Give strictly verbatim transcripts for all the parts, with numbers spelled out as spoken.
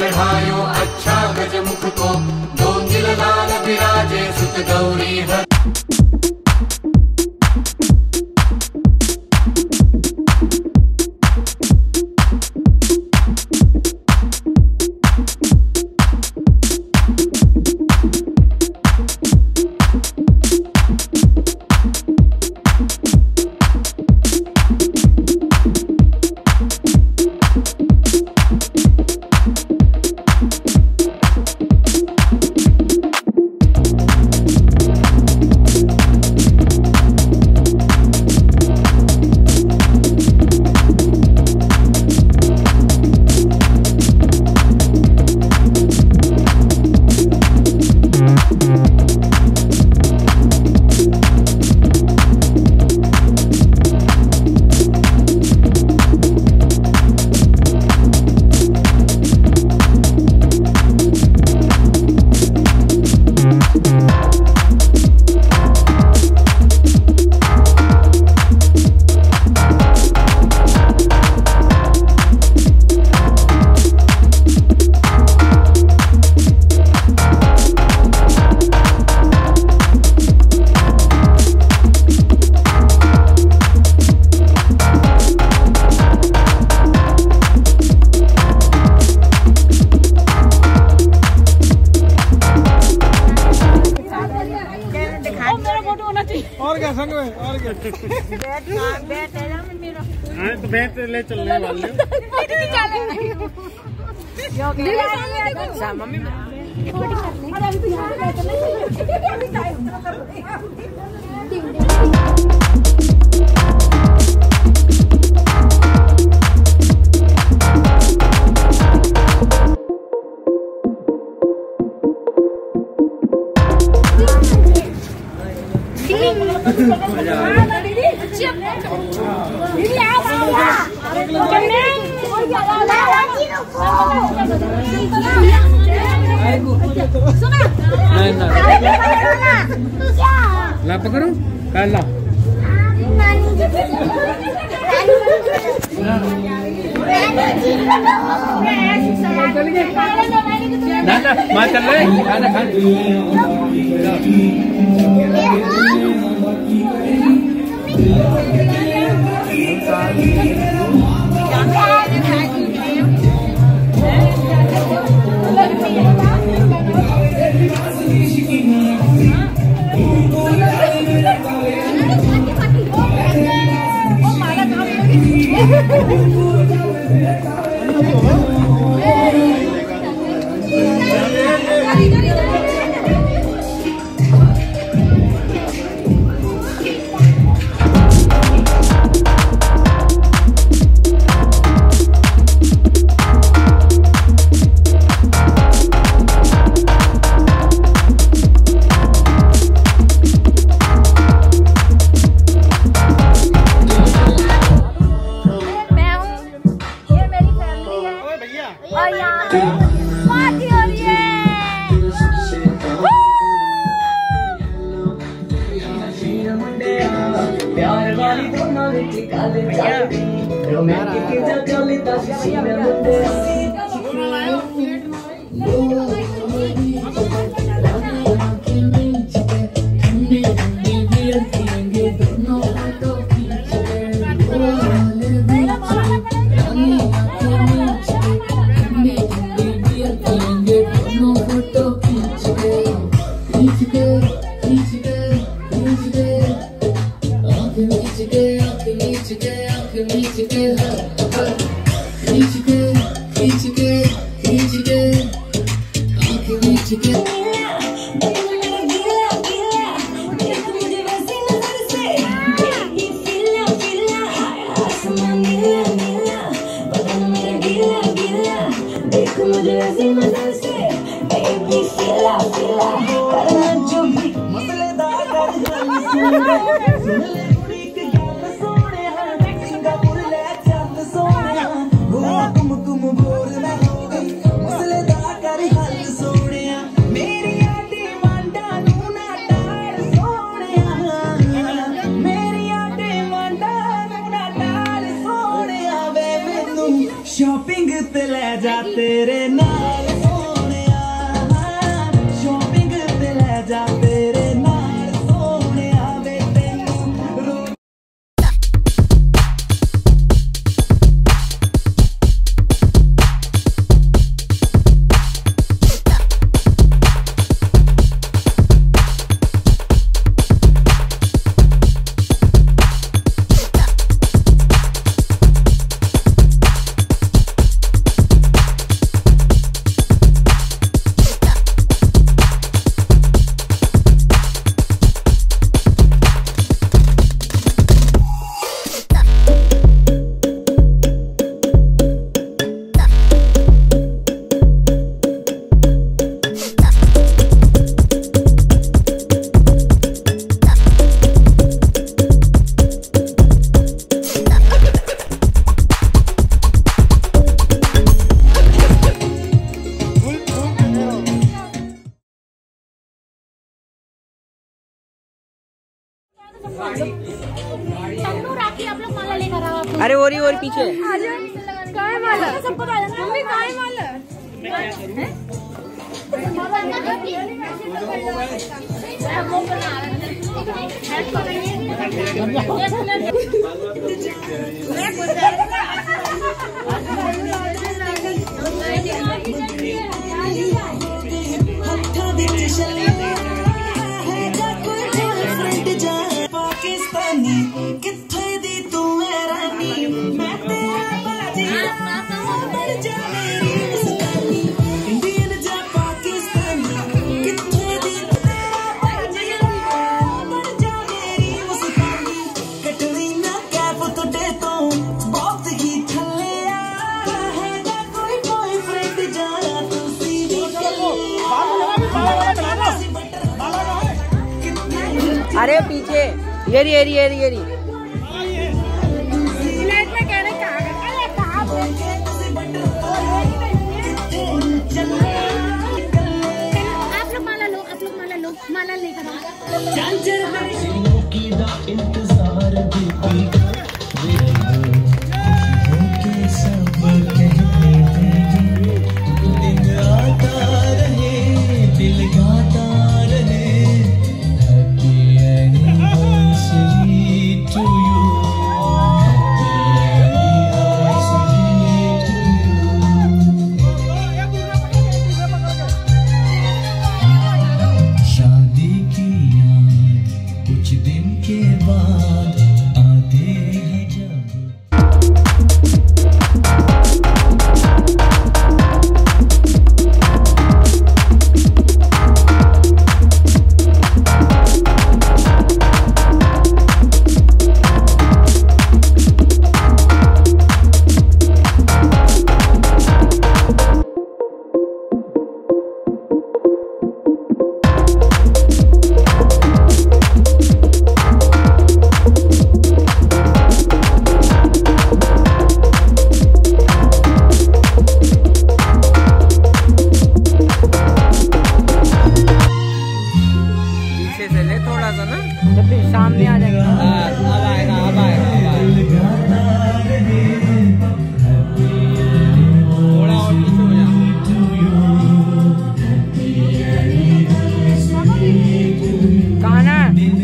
चढ़ायो अच्छा गजमुख को, दो नील लाल विराजे सुत गौरी हर। और क्या संग में और क्या बैठ बैठ है ना मेरा। हां तो बैठ ले चलने वाले हो मम्मी अरे अभी तो यहां बैठ ला पकड़ो काला ना मां चल रहे खाना खा शॉपिंग ते ले जा तेरे नाल। अरे और ही और पीछे काय माला सबको मम्मी काय माला पाकिस्तानी किथे दी तू मेरा नी मैं तेरा बाजी बढ़ जा मेरी मुस्कानी इंडियन जा पाकिस्तानी किथे दी तू मेरा बाजी बढ़ जा मेरी मुस्कानी कटनी ना कैप तुडे तो बहुत ही थले है ना कोई बॉयफ्रेंड जा तू सीधी अरे पीछे येरी येरी येरी येरी सिलेट में कहने कहाँ अरे कहाँ आप लोग माला लो आप लोग माला लो माला लेकर आओ इंतजार सब दिन आता रहे दिल गाता रहे सामने आ जाएगा। अब आएगा अब आएगा अब आएगा थोड़ा और पीछे हो जा। गाना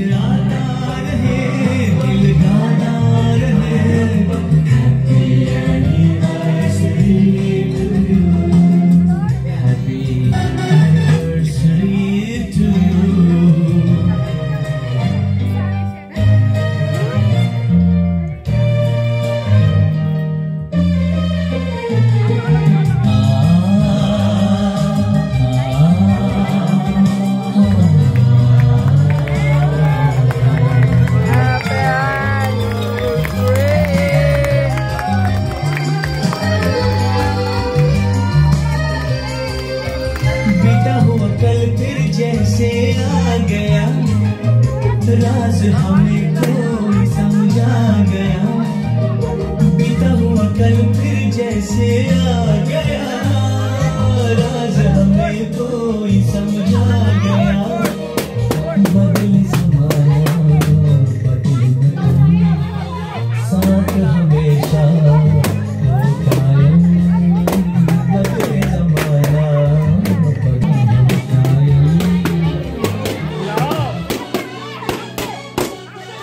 राज हमें कोई समझा गया, बीता हुआ कल फिर जैसे आ गया। राज हमें कोई समझा गया, बदले ज़माना बदले दुनिया, साथ हमेशा कायम। बदले ज़माना बदले कायम।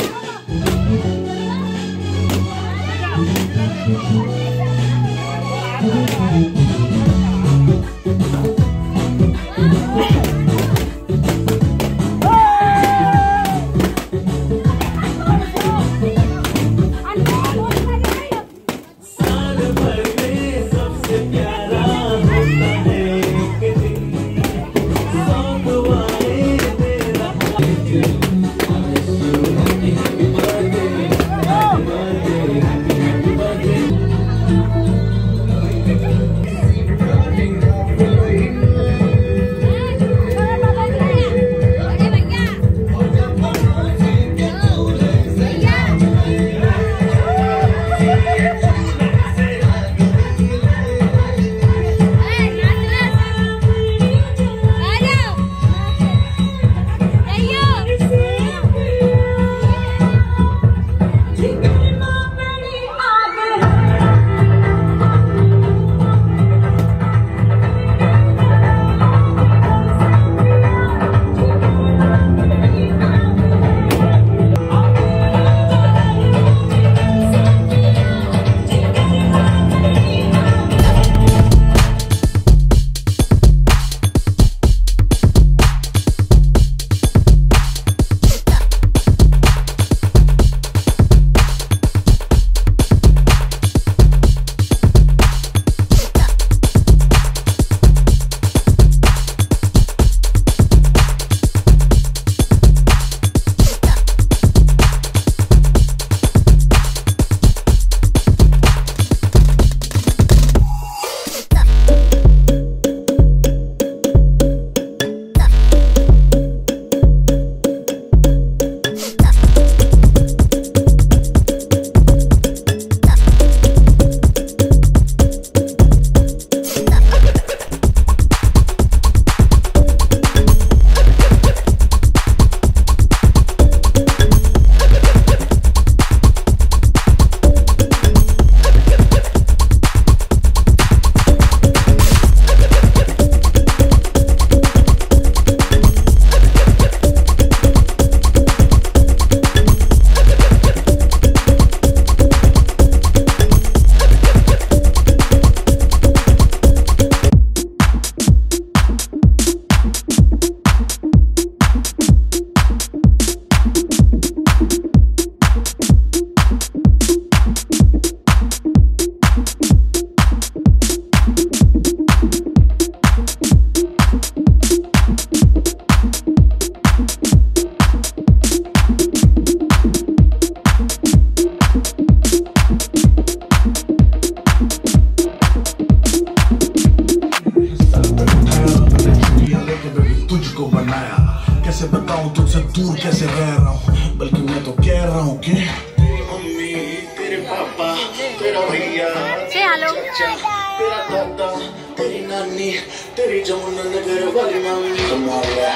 कैसे बताऊं तुझसे दूर कैसे रह रहा हूँ, बल्कि मैं तो कह रहा हूँ कि मम्मी तेरे पापा तेरा भैया चाचा तेरा दादा तेरी नानी तेरी जमुनानगर वाली मामी कमाल है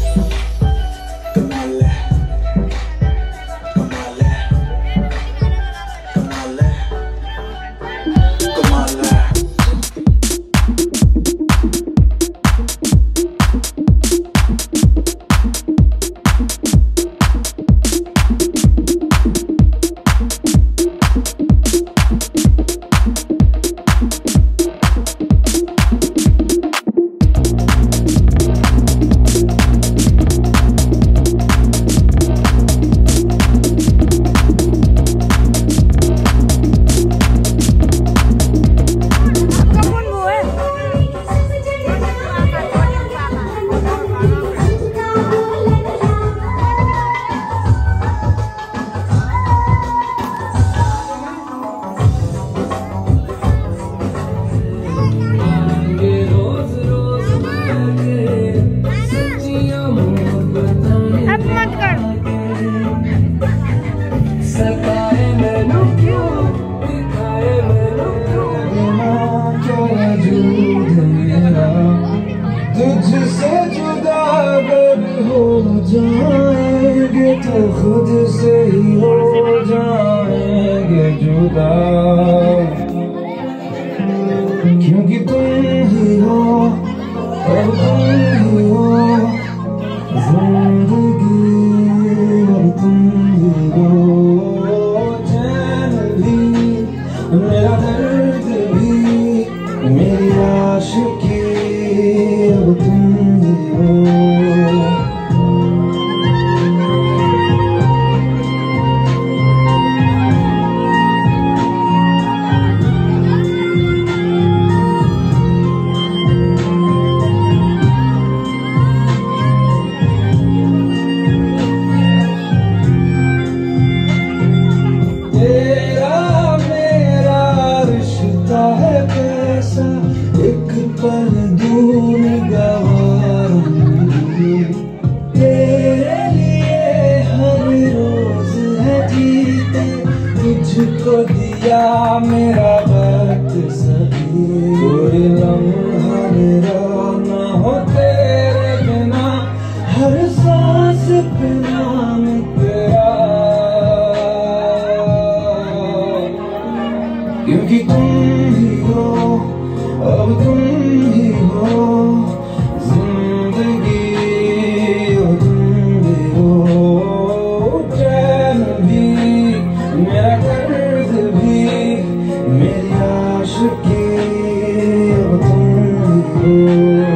कमाल है कमाल है कमाल है कमाल है। तुझसे जुदा अगर हो जाएंगे तो खुद से ही हो जाएंगे जुदा, क्योंकि तुम ही हो अब तुम ही हो जिंदगी, अब तुम ही हो चैन भी मेरा दर्द भी मेरी आशिकी, अब तुम ही हो। तेरा मेरा रिश्ता है कैसा, एक पल दूर गवारूंगी, तेरे लिए हर रोज है जीते, तुझको दिया मेरा वक्त सही, कोई लम्हा मेरा ना हो तेरे बिना, हर सांस पे नाम तेरा, क्योंकि तुम ही हो अब तुम ही हो जिंदगी, अब तुम ही हो चैन भी मेरा दर्द भी मेरी आशिकी, अब तुम ही हो।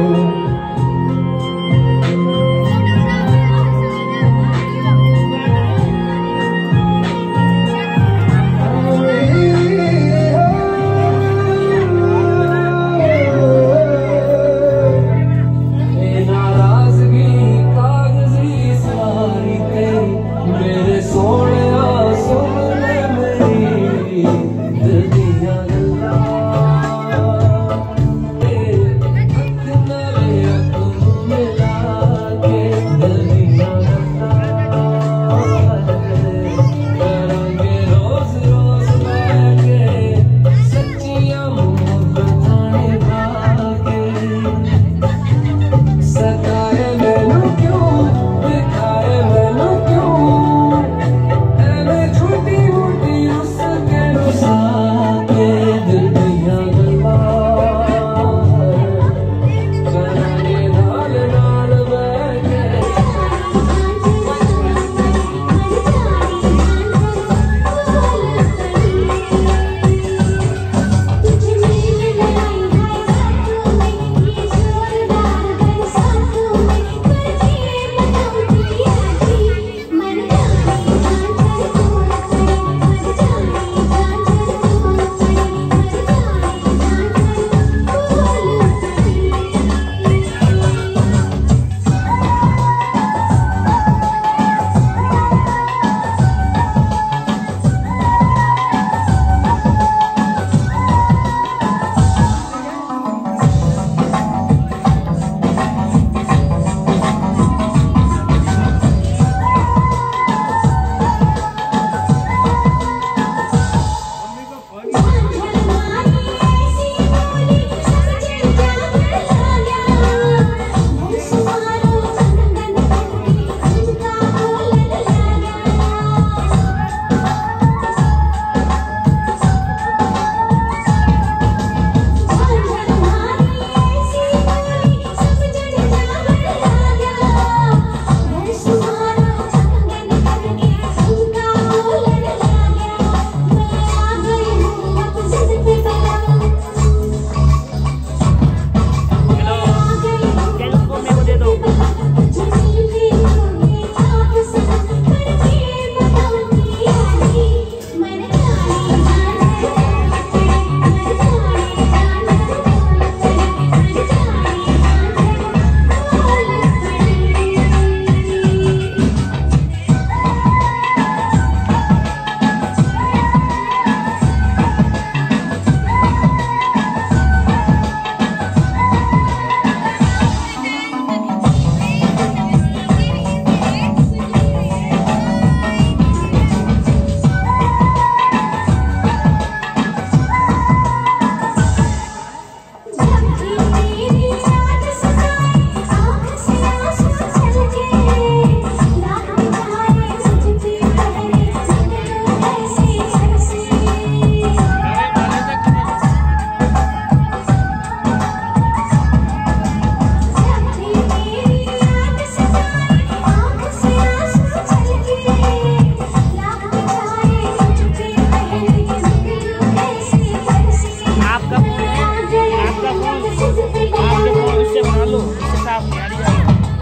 इससे बना लो, इससे साफ नहीं आ रही है।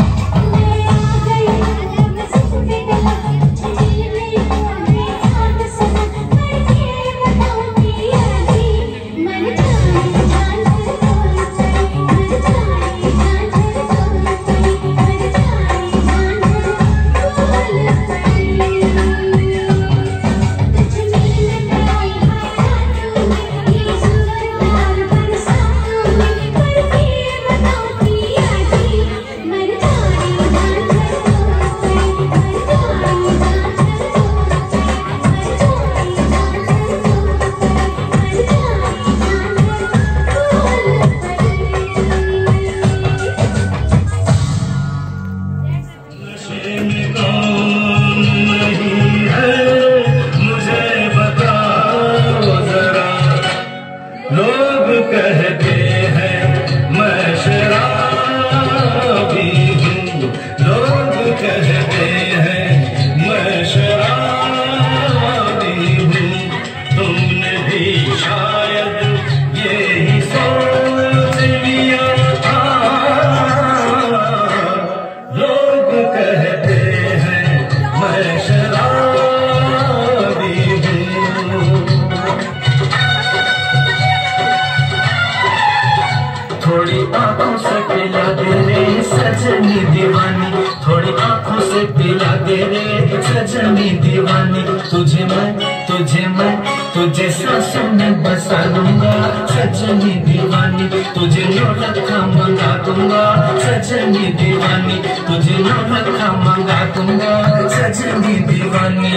थोड़ी आंखों से पिला दे रे सजनी दीवानी, थोड़ी आंखों से पिला दे रे सजनी दीवानी। तुझे मैं तुझे मैं तुझे सांसों में बसा लूंगा सजनी दीवानी, तुझे नो रखा मंगा दूंगा सजनी दीवानी, तुझे नो रखा मंगा दूंगा सजनी दीवानी।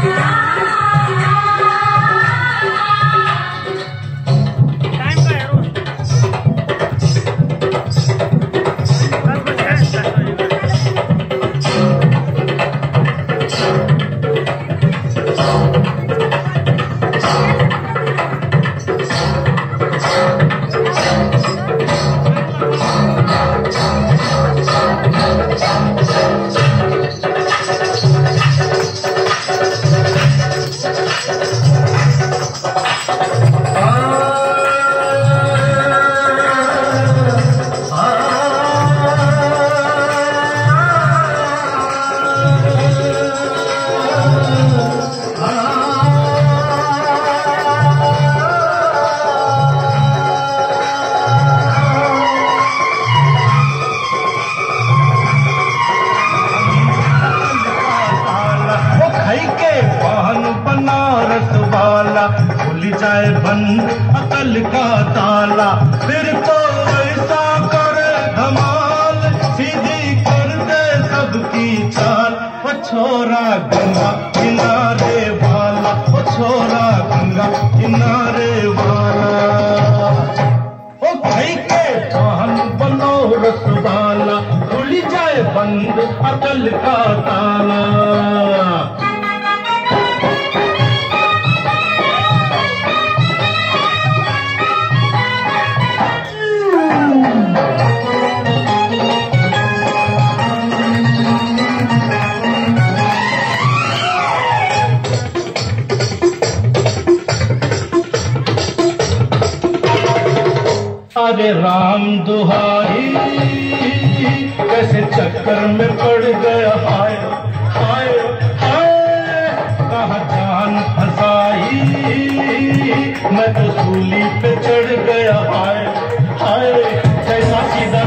जाए बंद अकल का ताला, फिर तो ऐसा करे धमाल सीधी कर दे सबकी चाल। वो छोरा गंगा किनारे वाला, वो छोरा गंगा किनारे वाला, ओ भाई के वाहन बनो रसवाला, खुल जाए बंद अकल का ताला। अरे राम दुहाई कैसे चक्कर में पड़ गया, हाय हाय हाय कहाँ जान फंसाई, मैं तो सूली पे चढ़ गया, हाय हाय कैसा सीधा।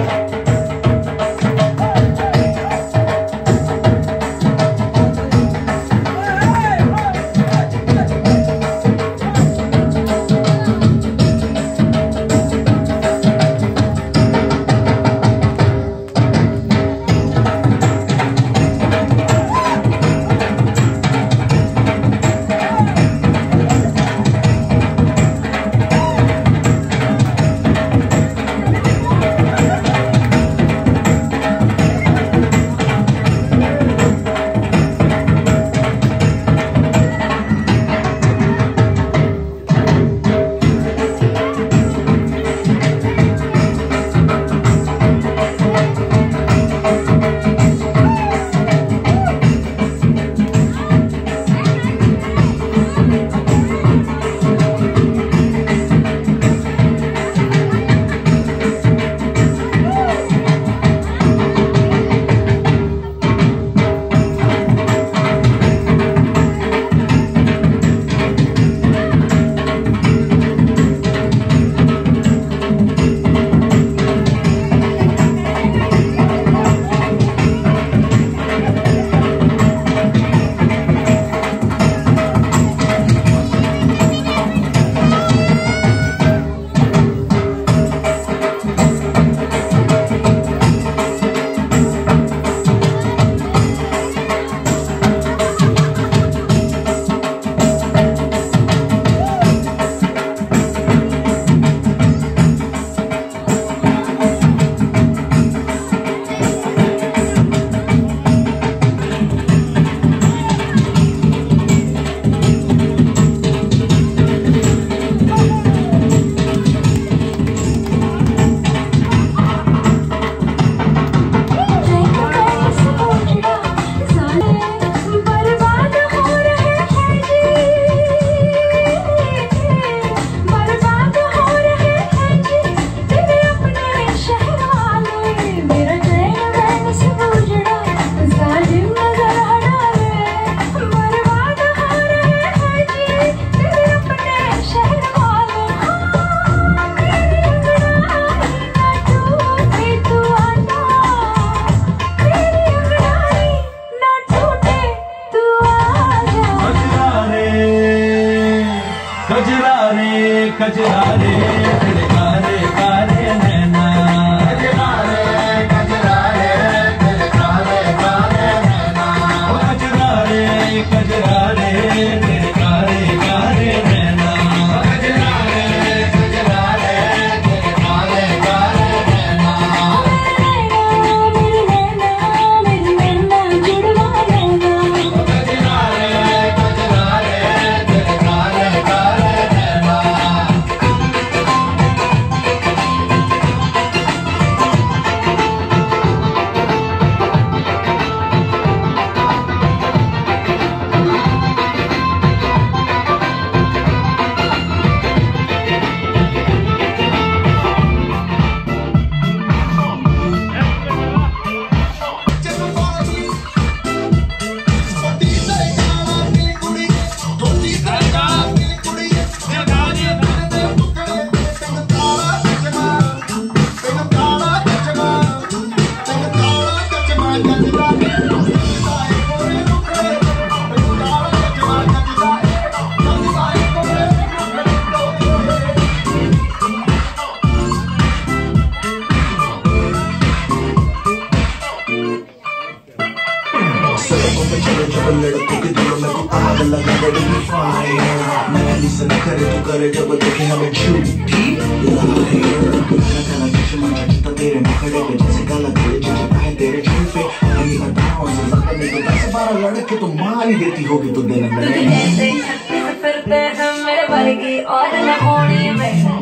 पर लड़कों के दिलों में तू आग लगा देगी फायर। नकली से न करे तू करे जब देखे हमें झूठी लायर। काला काला चश्मा जचता तेरे मुखड़े पे जैसे काला तेरे जचता है तेरे झूठ पे। नहीं हटाओ से ज़माने को दस बारह लड़के तो मार ही देती होगी तो देने में। ऐसे फिरते हैं मेरे वर्गी और न होनी में।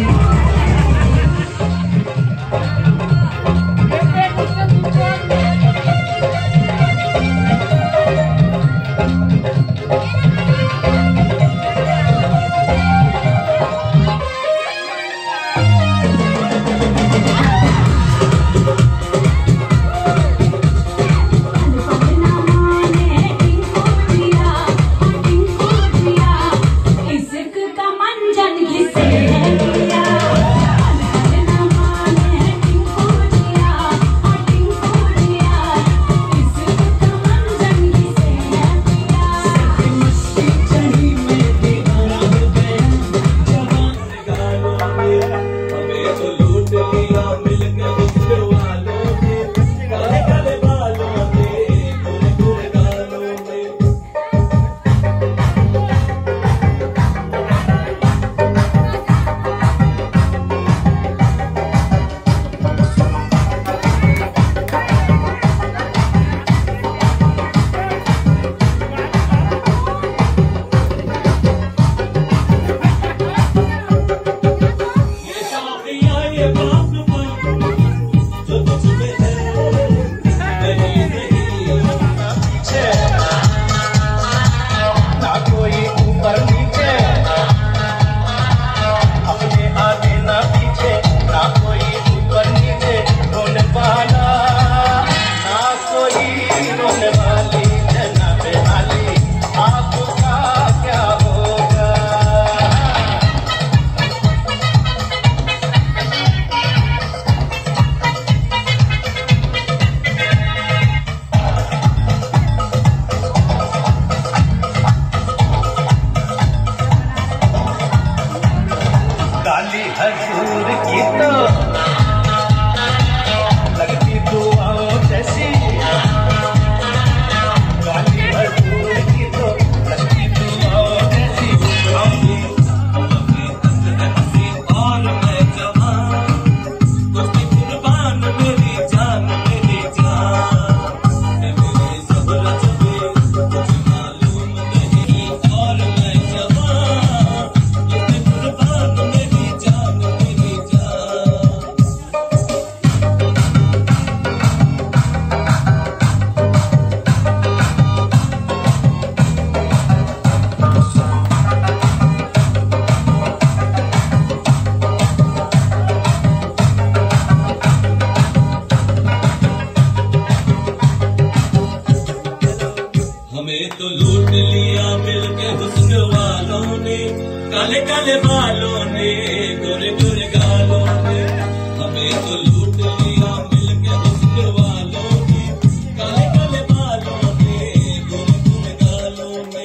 काले काले बालों ने गोरे गोरे गालों ने हमें तो लूट लिया मिलके हुस्न वालों ने। काले काले बालों ने गोरे गोरे गालों ने।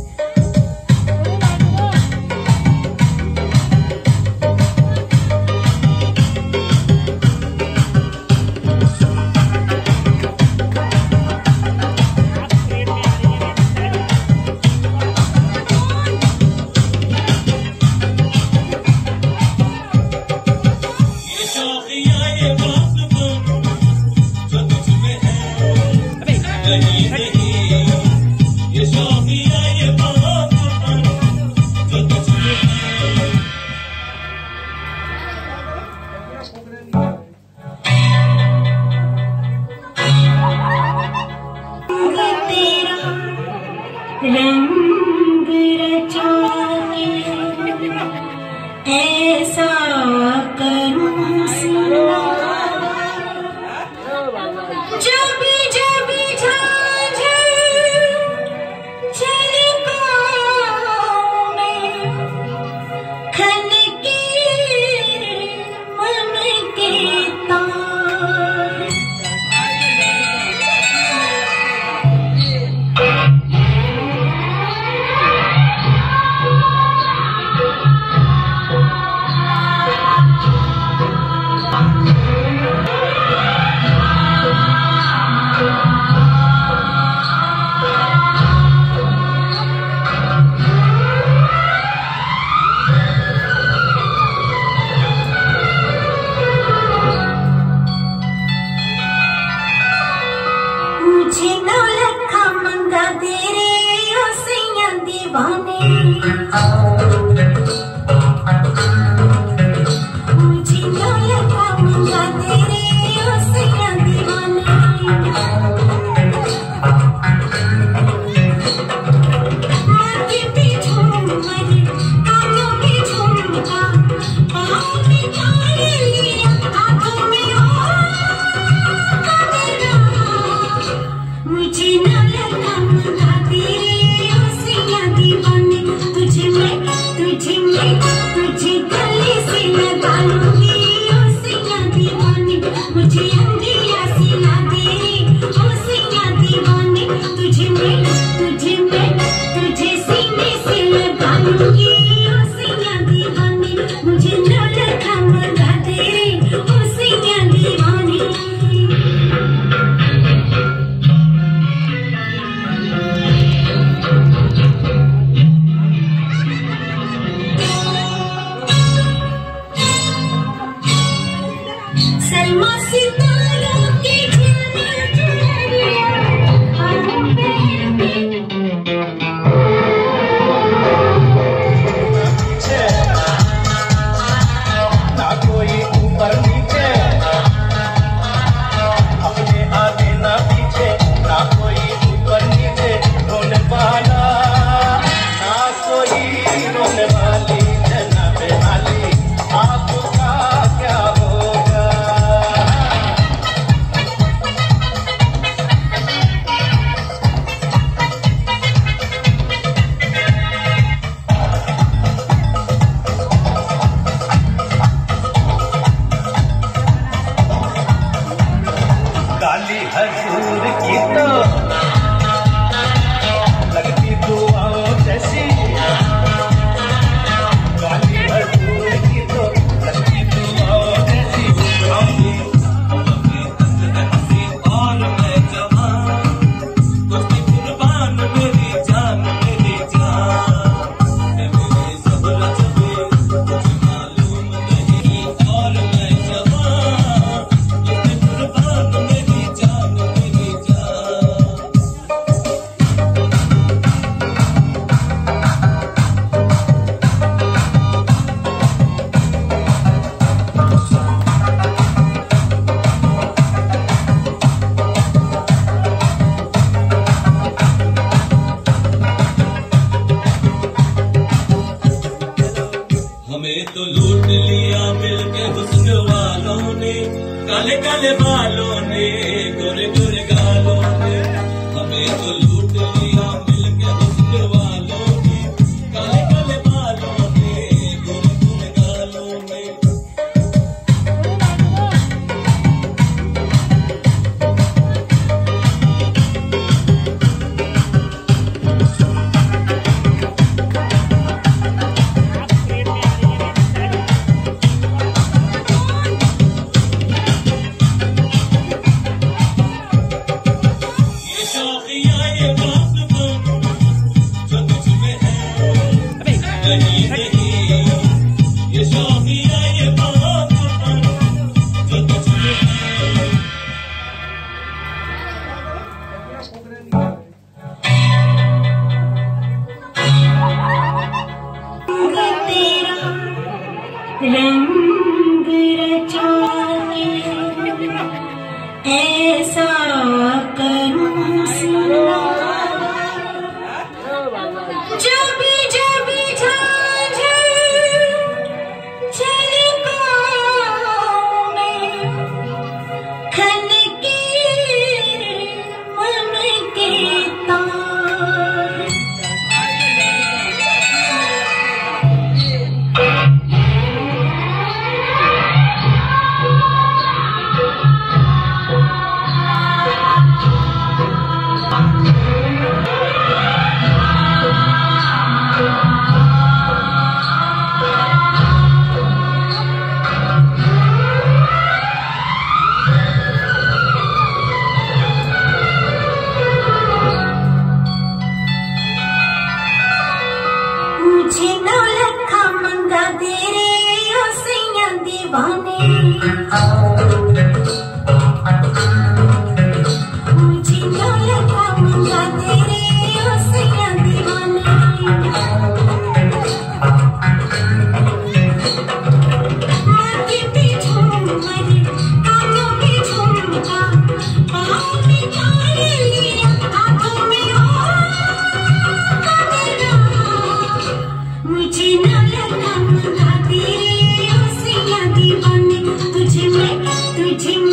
रंग रचाने ऐसा करूं सुना काले काले बालों ने गोरे गोरे गालों ने हमें तो लूट लिया मिलके हुस्न वालों ने काले काले बालों ने गोरे गोरे गालों ने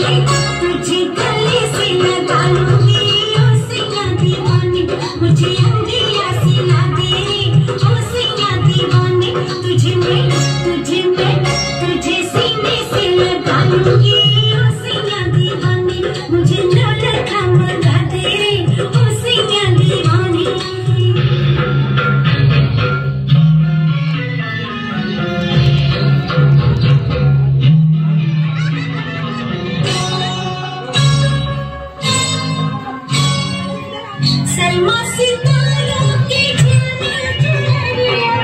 में तुझे गले से लगा लूंगी ओ सैया दीवानी मुझे अंधिया सिला दे ओ सैया दीवानी तुझे मैं तुझे मैं तुझे सीने से लगा लूंगी ओ सैया दीवानी मुझे नौलखा मंगा दे ओ सैया दीवानी सलमा सितारों की झिलमिल चुनरिया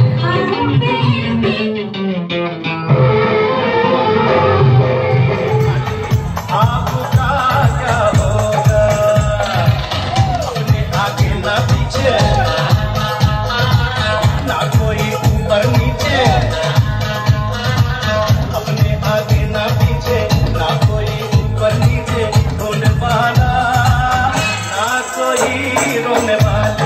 आपका क्या होगा अपने आगे ना पीछे ना कोई ऊपर नीचे अपने आगे ना पीछे ना कोई ऊपर नीचे रोने वाला ना कोई रोने वाला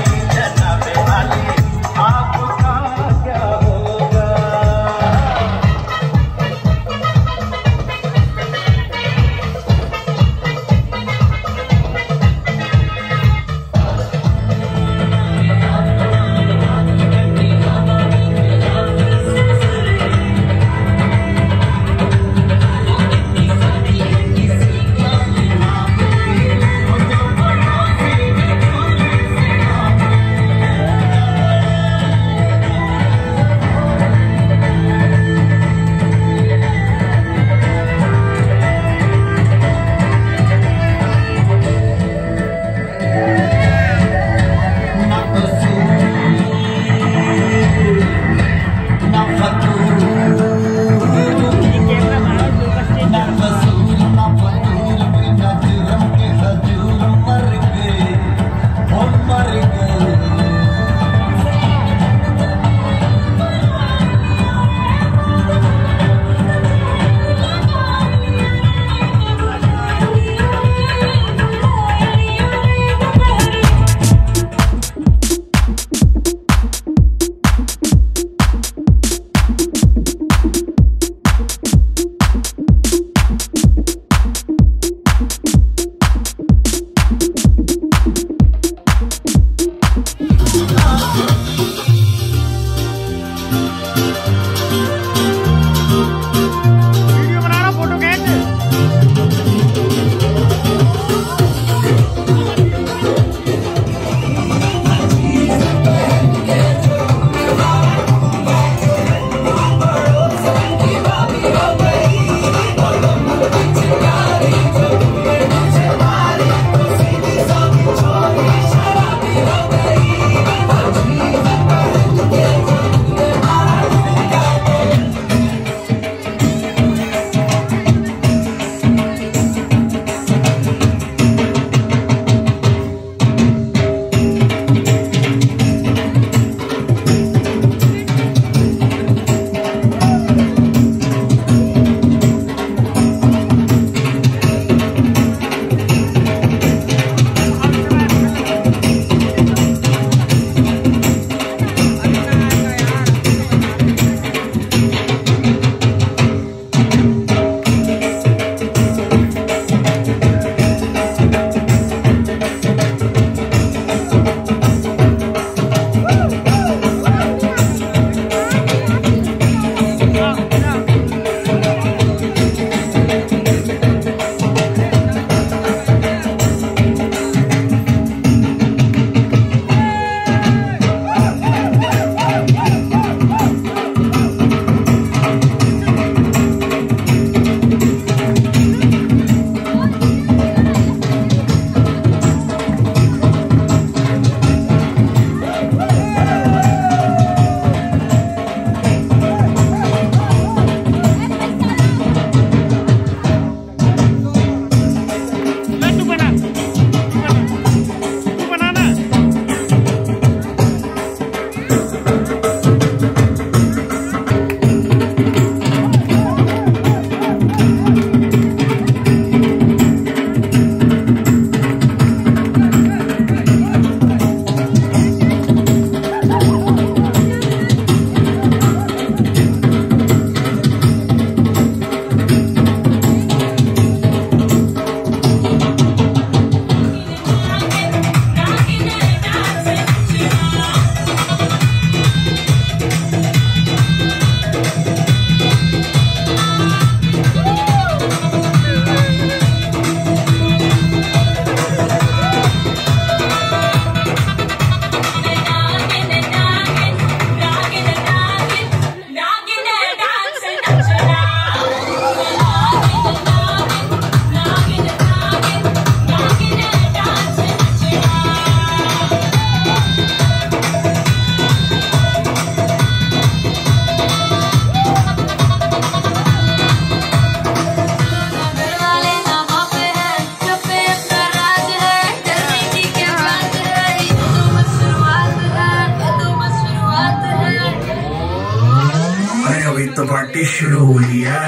पार्टी शुरू हुई है।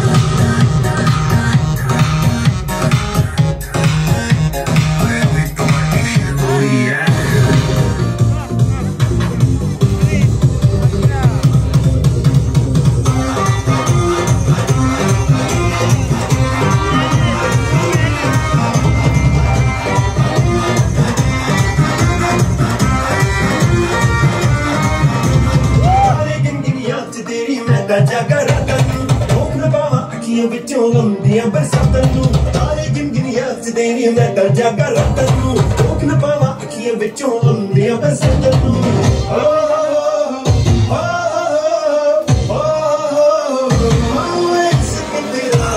अभी तो पार्टी शुरू हुई है। जागा रातां भूख न पावां अखियां विचों लंदियां बरसातां नूं तारे गिन गिन याद च तेरी मैं तां जागा रातां भूख न पावां अखियां विचों लंदियां बरसातां नूं ओ ओ ओ ओ इश्क तेरा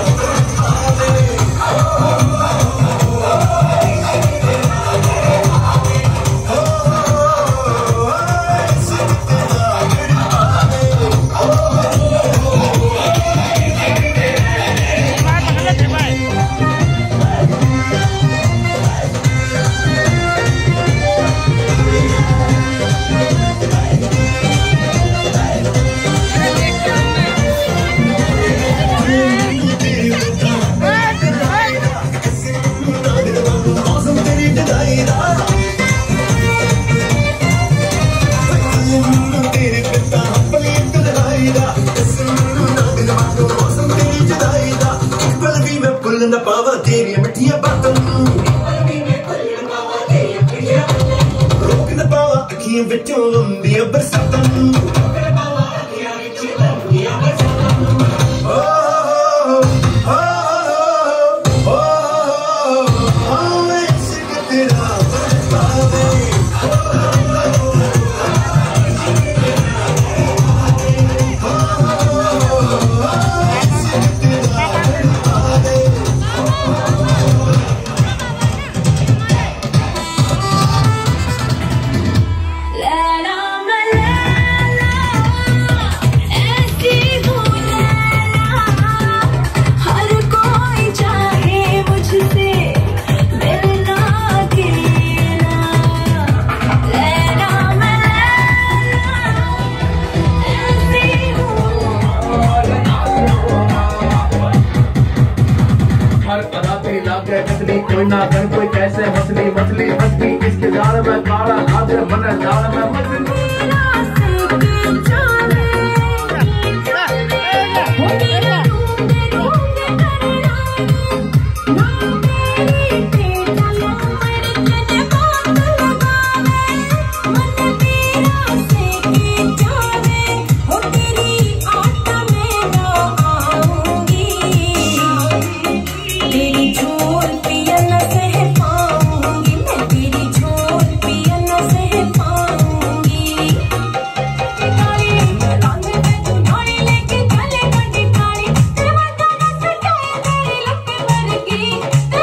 न पावा तेरी मिठिया बातों रोक न पावा अखियां विचों लंदियां बरसातां कोई ना कर कोई कैसे मछली मछली मछली इसके जाल में काला आगे बने जाल में मछली Thank you.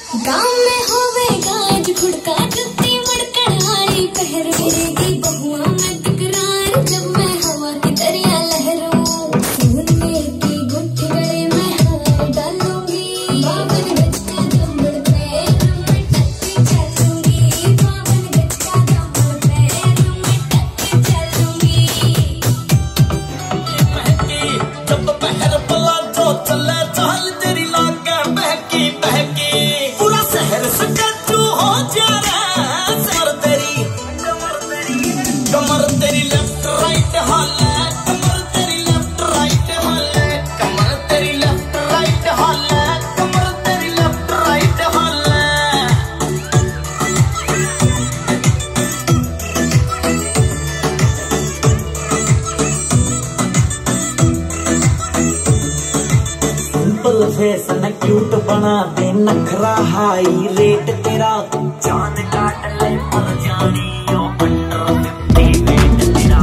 गाँव में होवेगा आज खुड़का जुत्ती मड़कड़ाई पहर मेरी बहुआ में तकरार जब मैं हवा की दरिया लहरों सोने की गुट्ठी गले में हाथ डालूंगी बावन गज का दम्बड़ पैर में टक्की चलूंगी बावन गज का दम्बड़ पैर में टक्की चलूंगी जब पहर पला जो चले चाल तेरी लागे बहकी बहकी पूरा शहर सकतू हो जा रहा सर तेरी कमर तेरी लेफ्ट राइट हाले कमर तेरी लेफ्ट राइट हाले कमर तेरी लेफ्ट राइट हाले कमर तेरी लेफ्ट राइट हाले सिंपल फेस न क्यूट बना दे नखरा हाई रेट तेरा जान काट ले मर जानी ओ अंडर फिफ्टी वेट तेरा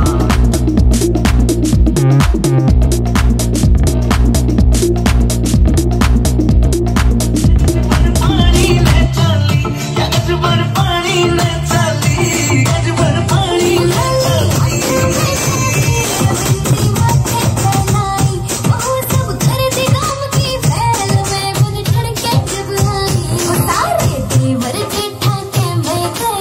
पानी में चली अजबर पानी में चली अजबर पानी में सारे देवर जेठा के मैं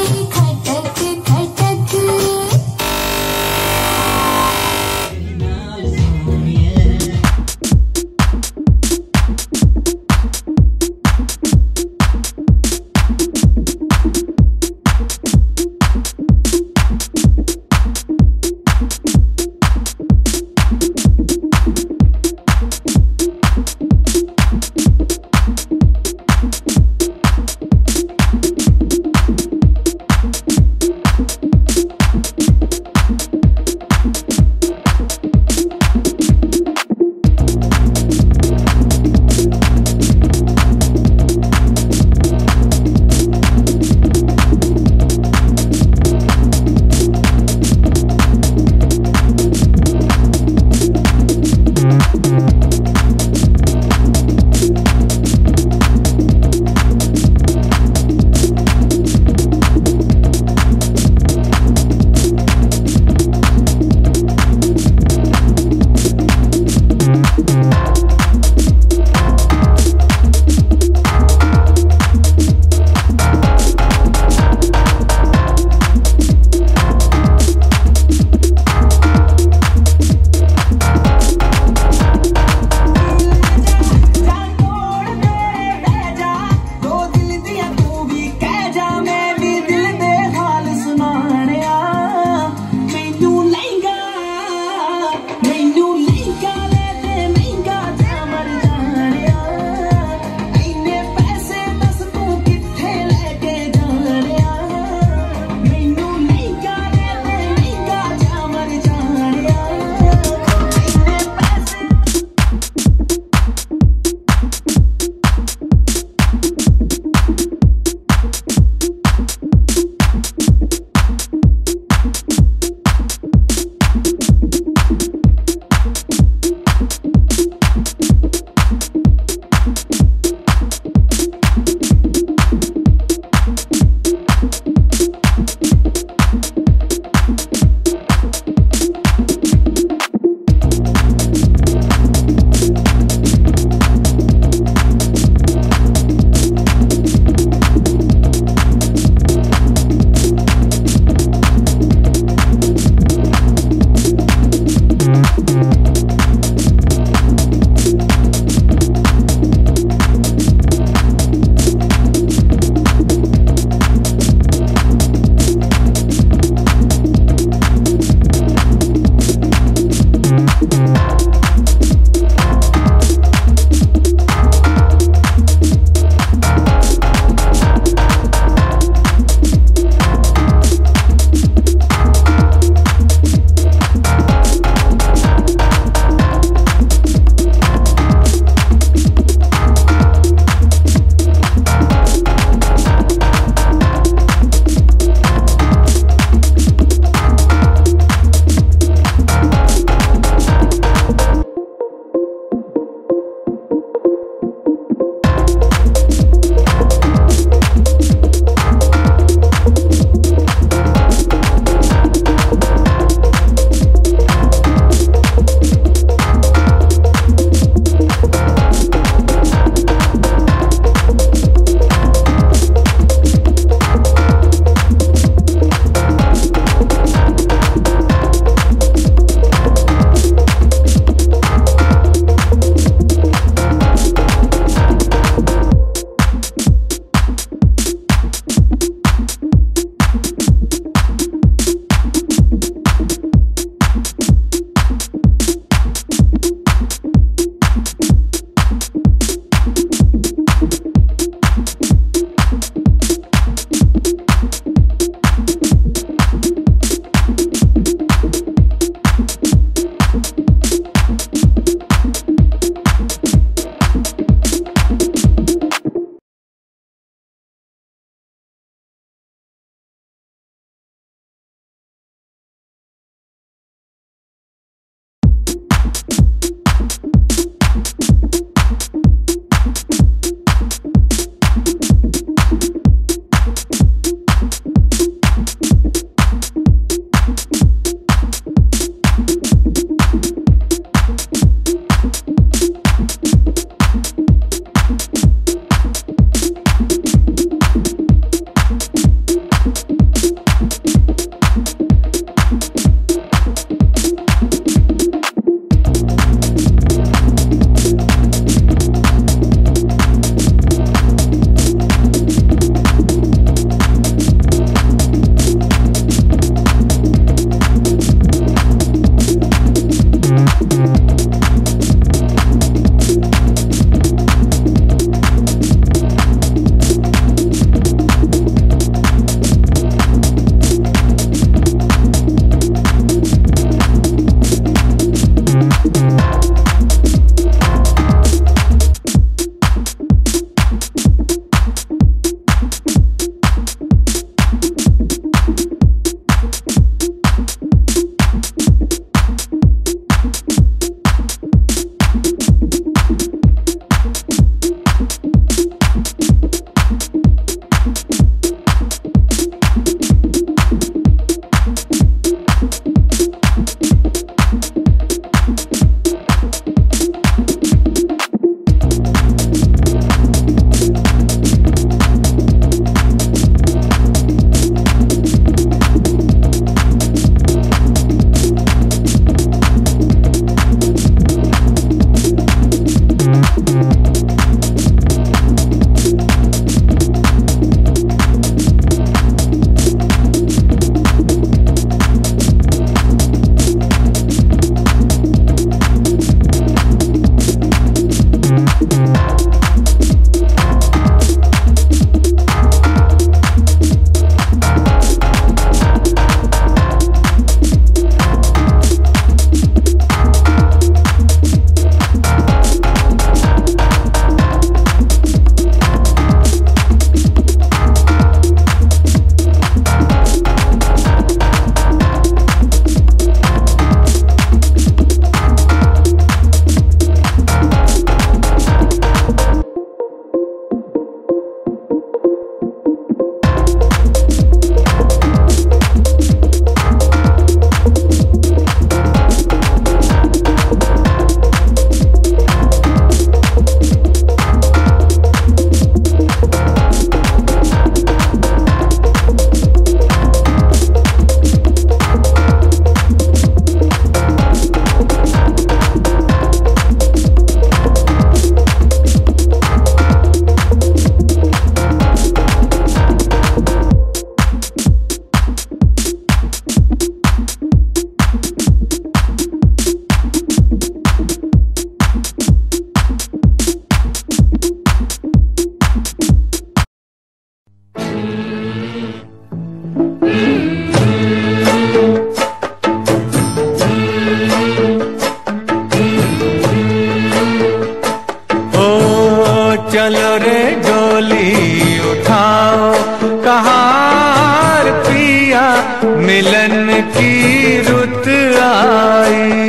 मिलन की रुत आई।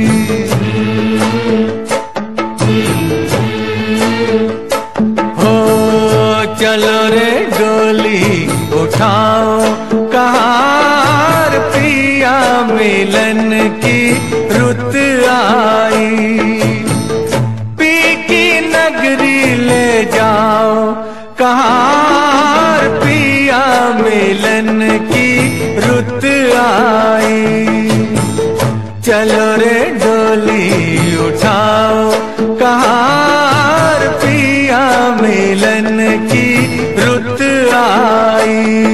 हो चलो रे डोली उठाओ कहार पिया मिलन की रुत आई। पी की नगरी ले जाओ कहार पिया मिलन की रुत आई। चलो रे डोली उठाओ कहार पिया मिलन की रुत आई।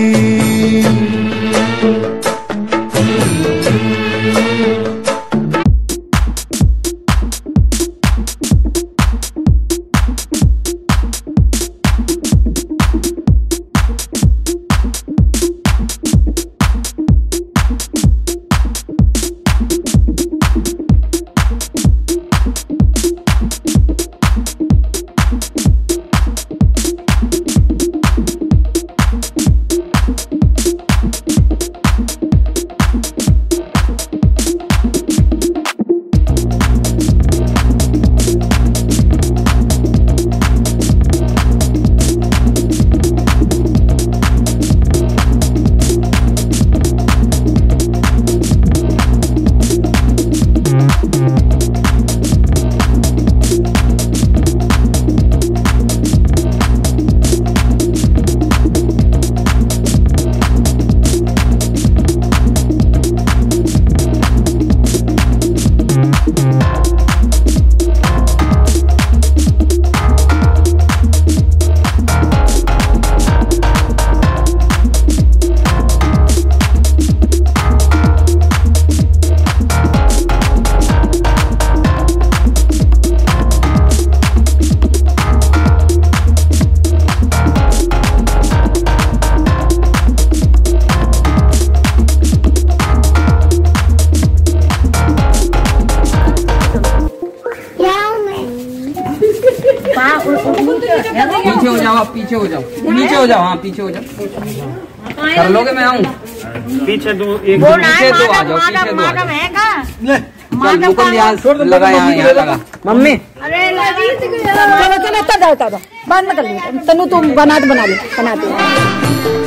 पीछे हो जाओ, आप पीछे हो जाओ, नीचे हो जाओ, हाँ पीछे हो जाओ। कर लोगे, मैं आऊँ पीछे दो, एक पीछे दो आ जाओ, पीछे दो आ जाओ। चल मुकुंद यहाँ लगा, यहाँ यहाँ लगा। मम्मी अरे चलो चलो तब जाओ तब बाद में कर लो। तनु तुम बना बना लो बनाते